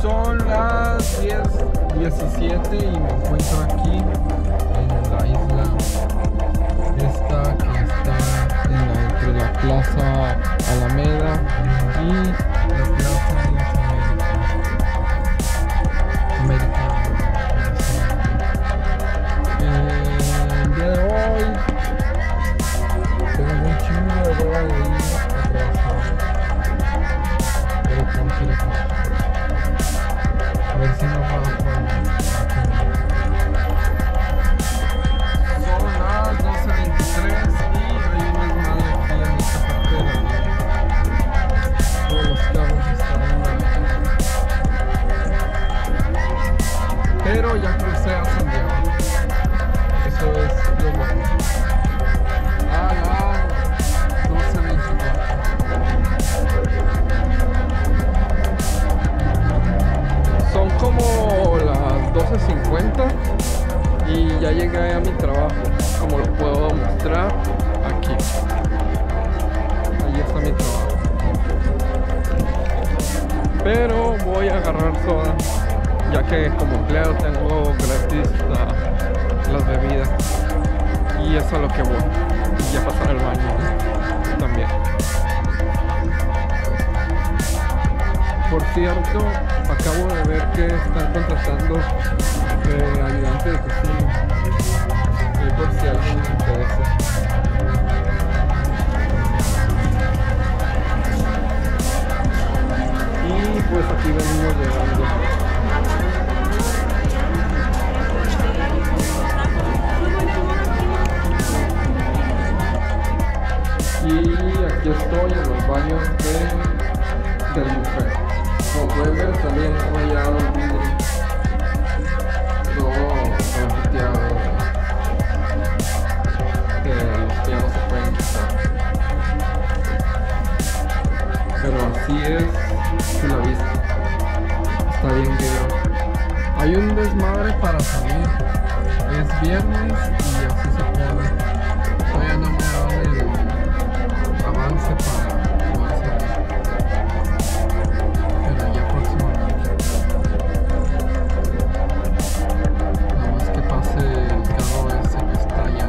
Son las 10:17 y me encuentro aquí en la isla esta que está entre la Plaza Alameda y la Plaza de las Américas. El día de hoy tengo un chingo de hora de ir a trabajar, pero tengo que ir a trabajar. A ver si no va a poder. Son las 12:23 y hay un desmadre aquí en esta parte de la vida. Todos los carros están pero ya crucé a San Diego. Eso es lo bueno. A las 12:24. Son como las 12:50 y ya llegué a mi trabajo, como lo puedo mostrar aquí. Ahí está mi trabajo. Pero voy a agarrar soda, ya que como empleado tengo gratis las bebidas. Y eso es a lo que voy. Y ya pasar al baño también. Por cierto, acabo de ver que están contratando ayudante de cocina. Por si a alguien les interesa. Y pues aquí venimos llegando. Y aquí estoy en los baños del buffet. Como pueden ver, también he rayado el vidrio. Todo grafiteado. Que los que ya no se pueden quitar. Pero así es la vista. Está bien guero. Hay un desmadre para salir. Es viernes y así se pone. Todavía no me dan el avance para poder salir. Pero ya próximamente. Nada más que pase el carro ese que está allá.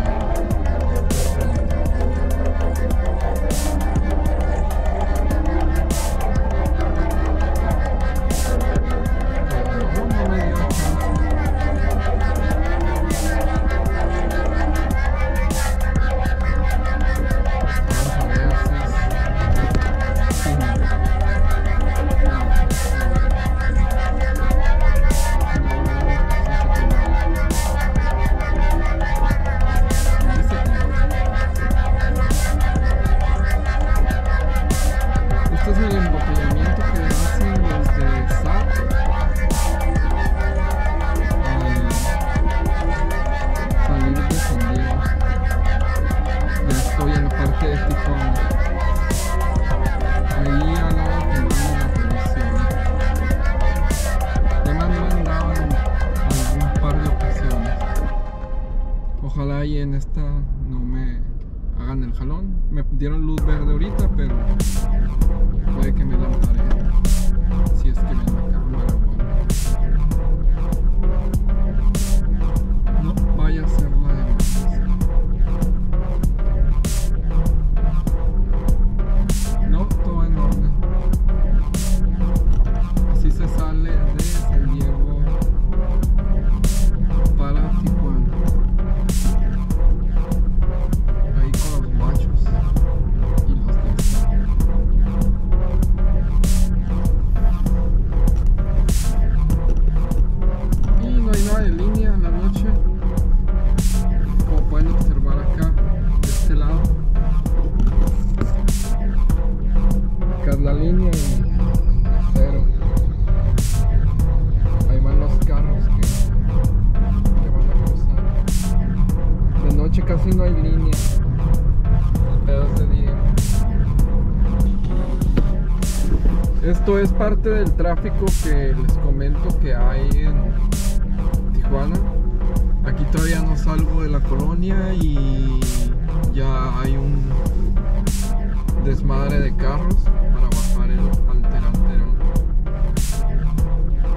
No me dio chance. Este es el embotellamiento que hacen los de SAP al salir de San Diego. Ya estoy en la parte de Tijuana. Ahí al lado que mandan la televisión. Ya me han mandado en algún par de ocasiones. Ojalá y en esta no me hagan el jalón. Me dieron luz verde ahorita, pero puede que me la tarea. Si es que ven la cámara o algo. No vaya a ser la de más. No, todo en orden. Así se sale de San Diego para Tijuana. Ahí con los machos y los de SAP. Y no hay nada de línea en la noche, como pueden observar acá de este lado. Acá es la línea y cero. Ahí van los carros que van a cruzar. De noche casi no hay línea, pero es de día. Esto es parte del tráfico que les comento que hay en Tijuana. Aquí todavía no salgo de la colonia y ya hay un desmadre de carros para bajar al Alterantero.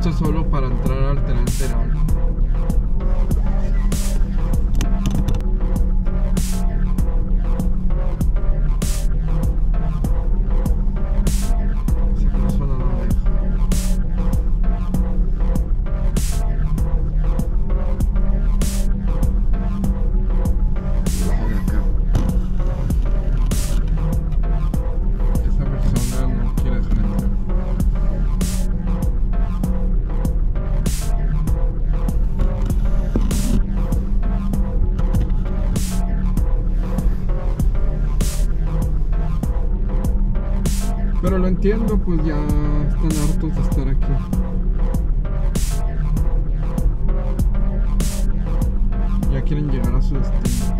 Esto es solo para entrar al tren lateral. Pero lo entiendo, pues ya están hartos de estar aquí. Ya quieren llegar a su destino.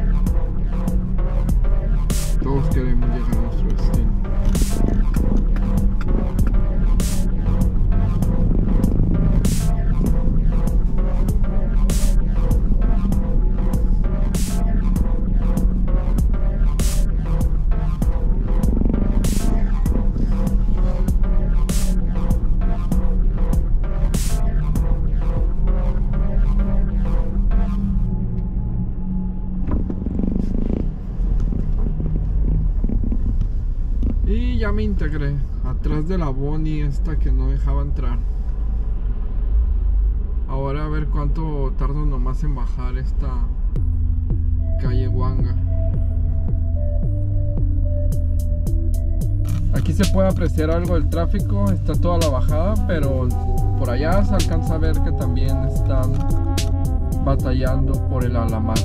Todos queremos llegar a nuestro destino. Y ya me integré atrás de la Bonnie esta que no dejaba entrar. Ahora a ver cuánto tardo nomás en bajar esta calle Huanga. Aquí se puede apreciar algo del tráfico, está toda la bajada, pero por allá se alcanza a ver que también están batallando por el Alamar.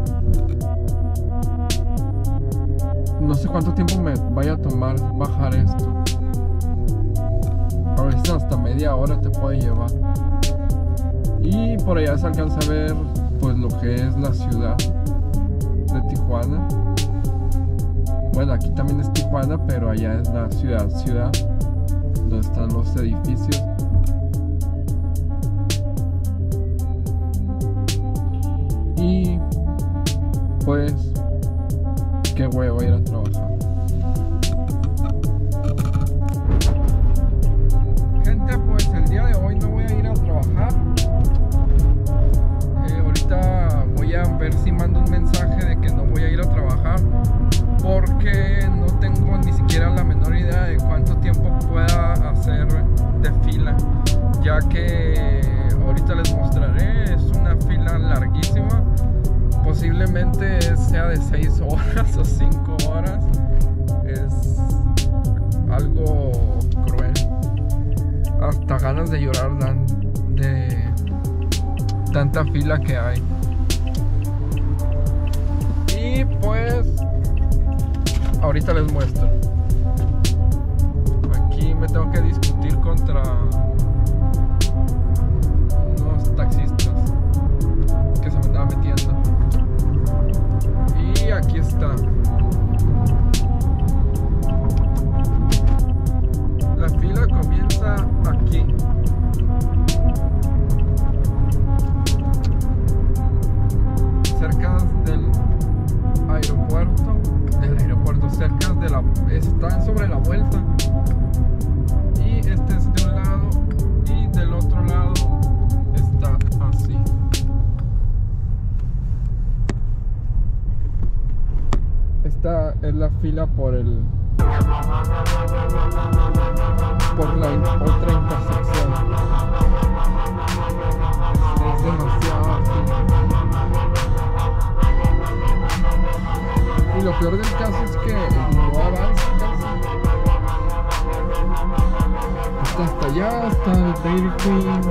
No sé cuánto tiempo me vaya a tomar bajar esto. A veces hasta media hora te puede llevar. Y por allá se alcanza a ver pues lo que es la ciudad de Tijuana. Bueno, aquí también es Tijuana, pero allá es la ciudad donde están los edificios. Y pues qué huevo ir a trabajar. Gente, pues el día de hoy no voy a ir a trabajar. Ahorita voy a ver si mando un mensaje de que no voy a ir a trabajar, porque no tengo ni siquiera la menor idea de cuánto tiempo pueda hacer de fila, ya que ahorita les mostraré, es una fila larguísima. Posiblemente sea de 6 horas o 5 horas. Es algo cruel. Hasta ganas de llorar dan de tanta fila que hay. Y pues ahorita les muestro. Aquí me tengo que discutir contra unos taxistas que se me estaban metiendo. Y aquí está. La fila comienza aquí. Cerca del aeropuerto. Cerca de la... Están sobre la vuelta. Y este es de un lado. Y del otro lado está así. Esta es la fila por la otra intersección. Es demasiado fila. Y lo peor del caso es que no avanza casi. Hasta allá está el Dairy Queen,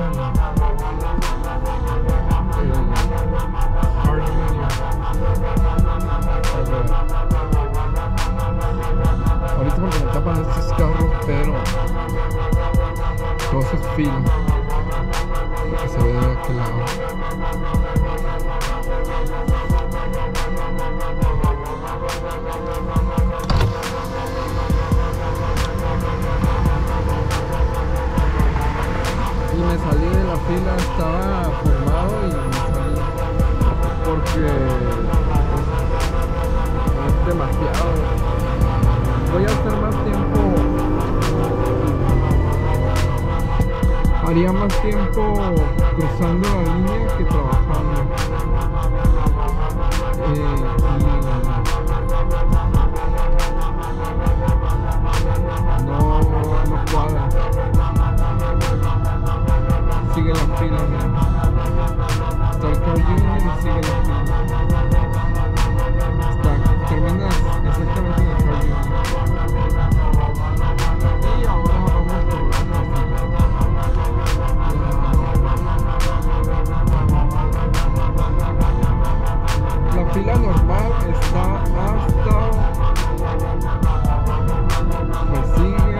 ahorita porque me tapan estos carros, pero todo eso es fila, lo que se ve de aquel lado. Y me salí de la fila, estaba formado y me salí porque es demasiado. Voy a hacer más tiempo haría más tiempo cruzando la línea que trabajando. No cuadra. Sigue la fila, miren. Está el Carl Jr. y sigue la fila. Termina exactamente en el Carl Jr. Y ahora vamos por la fila. La fila normal está hasta... Pues sigue.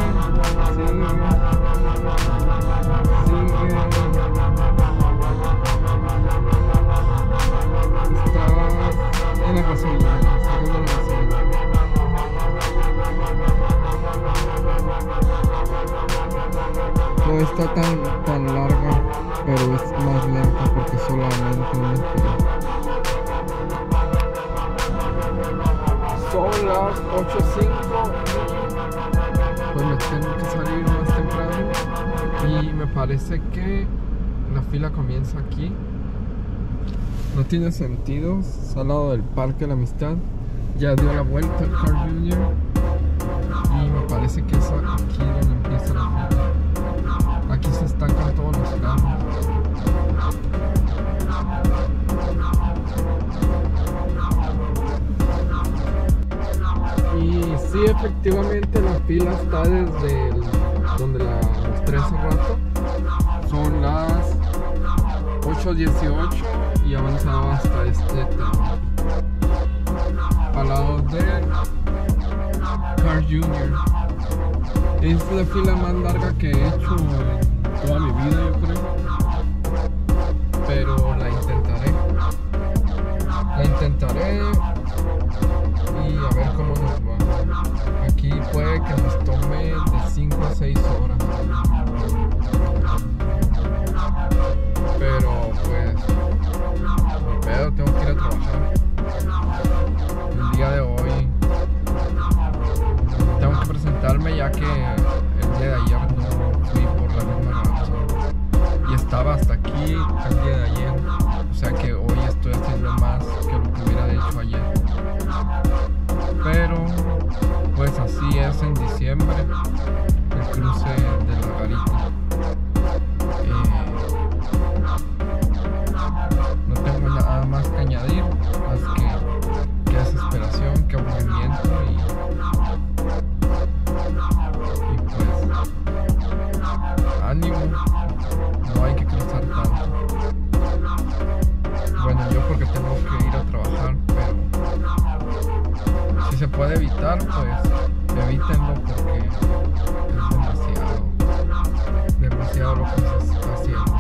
Está en la gasolina, sacando la gasolina. No está tan larga, pero es más lenta porque solamente una fila. Son las 8:05 y pues me tengo que salir más temprano y me parece que la fila comienza aquí. No tiene sentido, es al lado del Parque de la Amistad. Ya dio la vuelta el Carl Jr. y me parece que es aquí donde empieza la fila. Aquí se estancan todos los carros. Y sí, efectivamente la fila está desde donde la mostré hace rato. Son las 8:18 y avanzaba hasta este tramo, al lado del Carl Jr. Es la fila más larga que he hecho en toda mi vida, yo creo, pero la intentaré y a ver cómo nos va. Aquí puede que nos tome de 5 a 6 horas, pero pues tengo que ir a trabajar el día de hoy. Tengo que presentarme ya que el día de ayer no fui por la misma razón y estaba hasta aquí el día de ayer, o sea que hoy estoy haciendo más que lo que hubiera hecho ayer, pero pues así es en diciembre, el cruce de la garita. No tengo nada más que añadir, más que desesperación, que aburrimiento y pues ánimo, no hay que cruzar tanto. Bueno, yo porque tengo que ir a trabajar, pero si se puede evitar, pues evítenlo porque es demasiado lo que se está haciendo.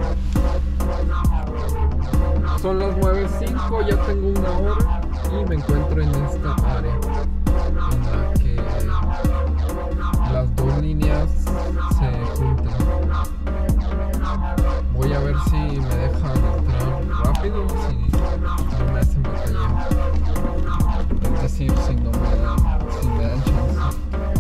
Son las 9:05, ya tengo una hora y me encuentro en esta área en la que las dos líneas se juntan. Voy a ver si me dejan entrar rápido, si no me hacen batallar. Es decir, si me dan chance.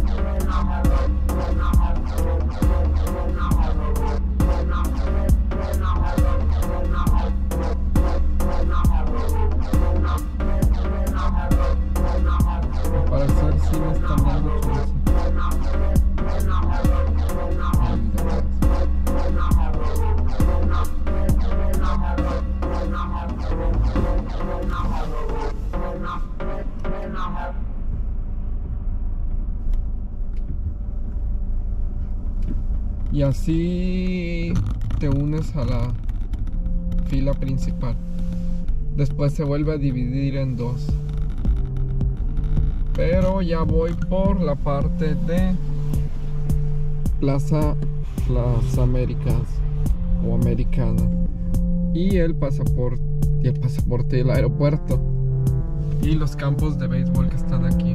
Y así te unes a la fila principal. Después se vuelve a dividir en dos. Pero ya voy por la parte de Plaza Las Américas o Americana y el pasaporte y el aeropuerto y los campos de béisbol que están aquí.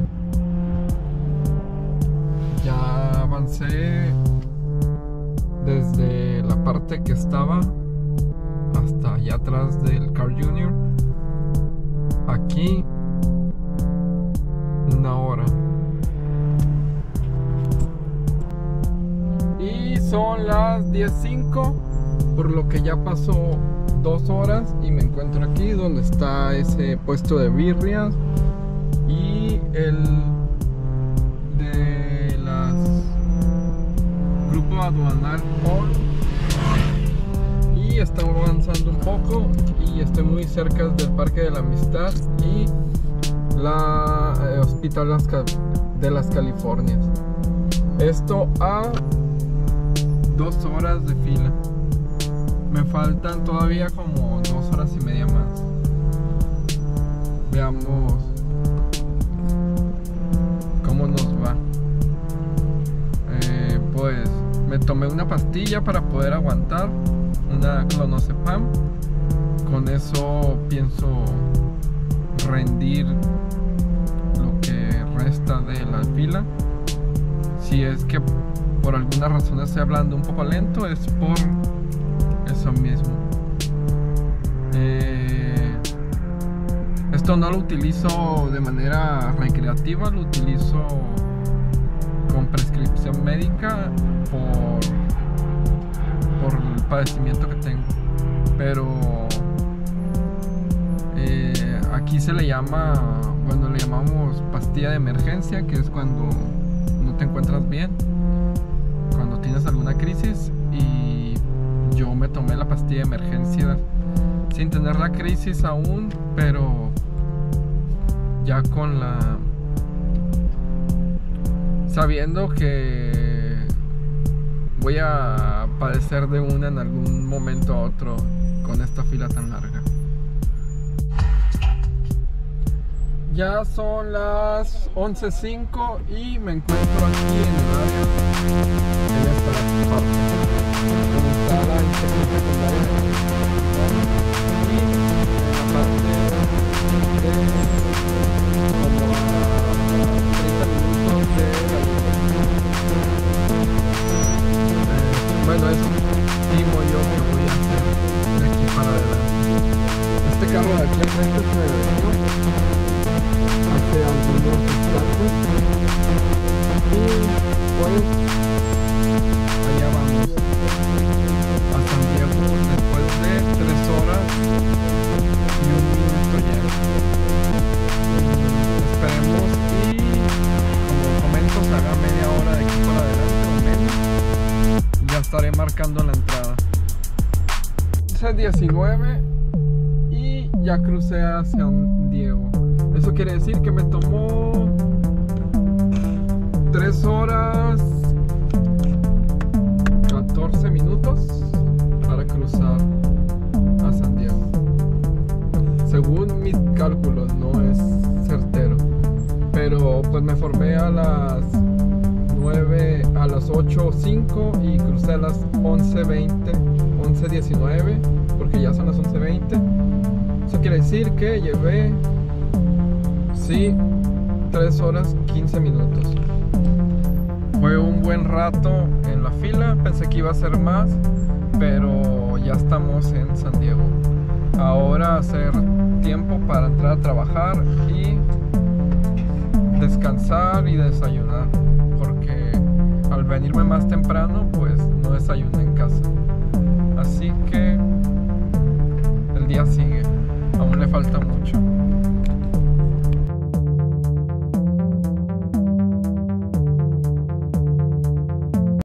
Ya avancé desde la parte que estaba hasta allá atrás del Carl Jr. Aquí una hora y son las 10:05, por lo que ya pasó 2 horas y me encuentro aquí donde está ese puesto de birrias y el de las grupo aduanal ON, y está avanzando un poco y estoy muy cerca del Parque de la Amistad y la Hospital de las Californias. Esto a 2 horas de fila. Me faltan todavía como 2 horas y media más. Veamos cómo nos va. Pues me tomé una pastilla para poder aguantar, una clonazepam. Con eso pienso rendir lo que resta de la fila. Si es que por alguna razón estoy hablando un poco lento, es por eso mismo. Esto no lo utilizo de manera recreativa, lo utilizo con prescripción médica por el padecimiento que tengo. Pero aquí se le llama, bueno, le llamamos pastilla de emergencia, que es cuando no te encuentras bien, cuando tienes alguna crisis. Y yo me tomé la pastilla de emergencia sin tener la crisis aún, pero ya con la, sabiendo que voy a padecer de una en algún momento a otro con esta fila tan larga. Ya son las 11:05 y me encuentro aquí en el área de esta parte donde está la institución secundaria y en la parte de como a 30 minutos de la bueno, eso estimo yo que voy a hacer de aquí para adelante. Este carro de aquí al frente se me vendió hace algunos instantes y pues allá vamos a San Diego después de 3 horas y 1 minuto ya. Esperemos y, como comento, se haga media hora de aquí para adelante o menos. Ya estaré marcando la entrada. Es 19 y ya crucé hacia San Diego. Eso quiere decir que me tomó 3 horas 14 minutos para cruzar a San Diego. Según mis cálculos, no es certero, pero pues me formé a las 8:05 y crucé a las 11:20, 11:19, porque ya son las 11:20. Eso quiere decir que llevé 3 horas 15 minutos. Fue un buen rato en la fila, pensé que iba a ser más, pero ya estamos en San Diego. Ahora hacer tiempo para entrar a trabajar y descansar y desayunar, porque al venirme más temprano pues no desayuné en casa. Así que el día sigue, aún le falta mucho.